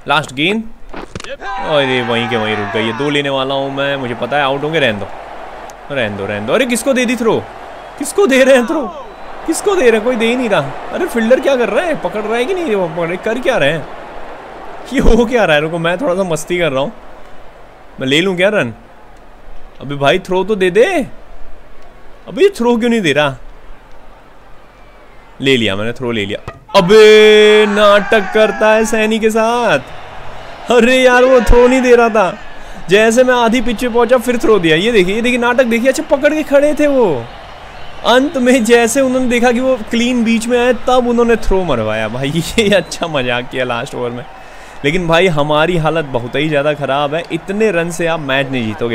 Last गेंद, अरे वहीं के वहीं रुक गई। ये 2 लेने वाला हूँ मैं, मुझे पता है आउट होंगे। रहने दो रहने दो रहने दो। अरे किसको दे दी थ्रो, किसको दे रहे हैं थ्रो, किसको दे रहे हैं, कोई दे ही नहीं रहा। अरे फील्डर क्या कर रहा है, पकड़ रहा है कि नहीं, वो पकड़ कर क्या रहे हैं, ये हो क्या रहा है। रुको मैं थोड़ा सा मस्ती कर रहा हूँ, मैं ले लूँ क्या रन। अबे भाई थ्रो तो दे दे, अबे थ्रो क्यों नहीं दे रहा। ले लिया मैंने, थ्रो ले लिया। अबे नाटक करता है सैनी के साथ। अरे यार वो थ्रो नहीं दे रहा था, जैसे मैं आधी पिच पे पहुंचा फिर थ्रो दिया। ये देखिए नाटक देखिए। अच्छा पकड़ के खड़े थे वो, अंत में जैसे उन्होंने देखा कि वो क्लीन बीच में आए तब उन्होंने थ्रो मरवाया। भाई ये अच्छा मजाक किया लास्ट ओवर में। लेकिन भाई हमारी हालत बहुत ही ज़्यादा ख़राब है, इतने रन से आप मैच नहीं जीतोगे।